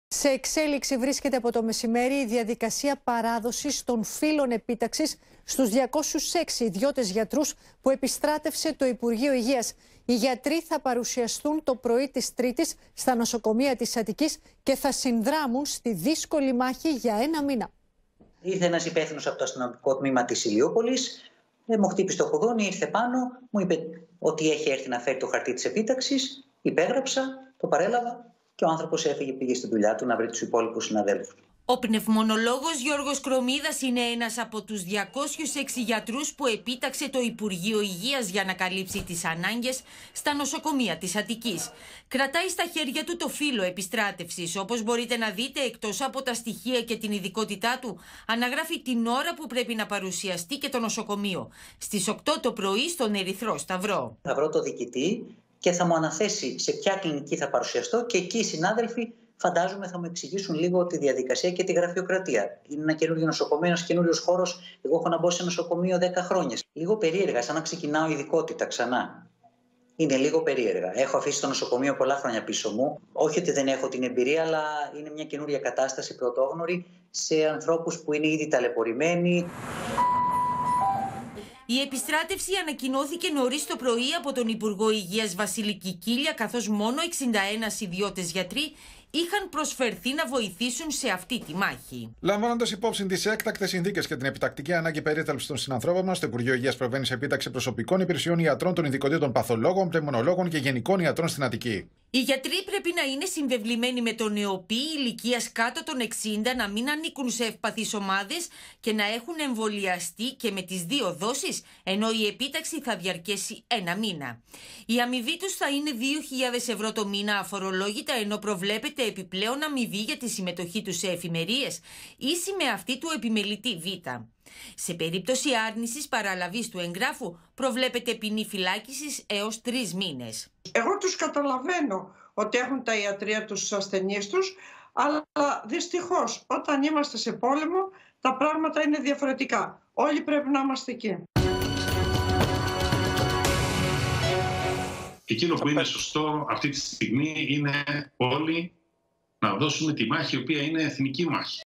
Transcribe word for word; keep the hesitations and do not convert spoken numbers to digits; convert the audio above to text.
Σε εξέλιξη βρίσκεται από το μεσημέρι η διαδικασία παράδοσης των φύλων επίταξης στους διακόσιους έξι ιδιώτες γιατρούς που επιστράτευσε το Υπουργείο Υγείας. Οι γιατροί θα παρουσιαστούν το πρωί της Τρίτης στα νοσοκομεία της Αττικής και θα συνδράμουν στη δύσκολη μάχη για ένα μήνα. Ήρθε ένας υπεύθυνος από το αστυνομικό τμήμα της Ηλιούπολης, μου χτύπησε το κουδούνι, ήρθε πάνω, μου είπε ότι έχει έρθει να φέρει το χαρτί της επίταξης, υπέγραψα, το παρέλαβα και ο άνθρωπος έφυγε, πήγε στη δουλειά του να βρει τους υπόλοιπους συναδέλφους. Ο πνευμονολόγος Γιώργος Κρομίδας είναι ένας από τους διακόσιους έξι γιατρούς που επίταξε το Υπουργείο Υγείας για να καλύψει τις ανάγκες στα νοσοκομεία της Αττικής. Κρατάει στα χέρια του το φύλλο επιστράτευσης, όπως μπορείτε να δείτε, εκτός από τα στοιχεία και την ειδικότητά του, αναγράφει την ώρα που πρέπει να παρουσιαστεί και το νοσοκομείο. Στις οκτώ το πρωί στον Ερυθρό Σταυρό. Θα βρω το διοικητή και θα μου αναθέσει σε ποια κλινική θα παρουσιαστώ και εκεί οι συνάδελφοι φαντάζομαι θα μου εξηγήσουν λίγο τη διαδικασία και τη γραφειοκρατία. Είναι ένα καινούριο νοσοκομείο, ένα καινούριο χώρο. Εγώ έχω να μπω σε νοσοκομείο δέκα χρόνια. Λίγο περίεργα, σαν να ξεκινάω ειδικότητα ξανά. Είναι λίγο περίεργα. Έχω αφήσει το νοσοκομείο πολλά χρόνια πίσω μου. Όχι ότι δεν έχω την εμπειρία, αλλά είναι μια καινούρια κατάσταση πρωτόγνωρη σε ανθρώπους που είναι ήδη ταλαιπωρημένοι. Η επιστράτευση ανακοινώθηκε νωρίς το πρωί από τον Υπουργό Υγείας Βασίλη Κικίλια, καθώς μόνο εξήντα ένα ιδιώτες γιατροί είχαν προσφερθεί να βοηθήσουν σε αυτή τη μάχη. Λαμβάνοντας υπόψη τις έκτακτες συνθήκες και την επιτακτική ανάγκη περίθαλψης των συνανθρώπων μας, το Υπουργείο Υγείας προβαίνει σε επίταξη προσωπικών υπηρεσιών ιατρών των ειδικοτήτων παθολόγων, πνευμονολόγων και γενικών ιατρών στην Αττική. Οι γιατροί πρέπει να είναι συμβεβλημένοι με τον νεοπή ηλικίας κάτω των εξήντα, να μην ανήκουν σε ευπαθείς ομάδες και να έχουν εμβολιαστεί και με τις δύο δόσεις, ενώ η επίταξη θα διαρκέσει ένα μήνα. Η αμοιβή τους θα είναι δύο χιλιάδες ευρώ το μήνα αφορολόγητα, ενώ προβλέπεται επιπλέον αμοιβή για τη συμμετοχή τους σε εφημερίες, ίση με αυτή του επιμελητή Β. Σε περίπτωση άρνησης παραλαβής του εγγράφου, προβλέπεται ποινή φυλάκισης έως τρεις μήνες. Εγώ τους καταλαβαίνω ότι έχουν τα ιατρεία τους στους ασθενείς τους, αλλά δυστυχώς όταν είμαστε σε πόλεμο τα πράγματα είναι διαφορετικά. Όλοι πρέπει να είμαστε εκεί. Εκείνο που είναι σωστό αυτή τη στιγμή είναι όλοι να δώσουμε τη μάχη η οποία είναι εθνική μάχη.